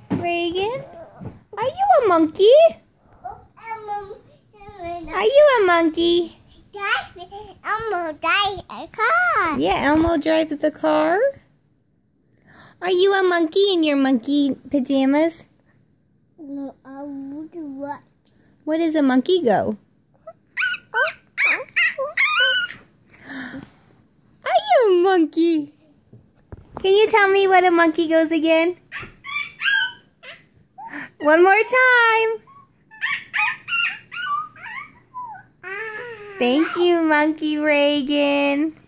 Raegan, are you a monkey? Are you a monkey? Elmo drives a car. Yeah, Elmo drives the car. Are you a monkey in your monkey pajamas? No, I would what? Where does a monkey go? Are you a monkey? Can you tell me where a monkey goes again? One more time. Thank you, Monkey Raegan.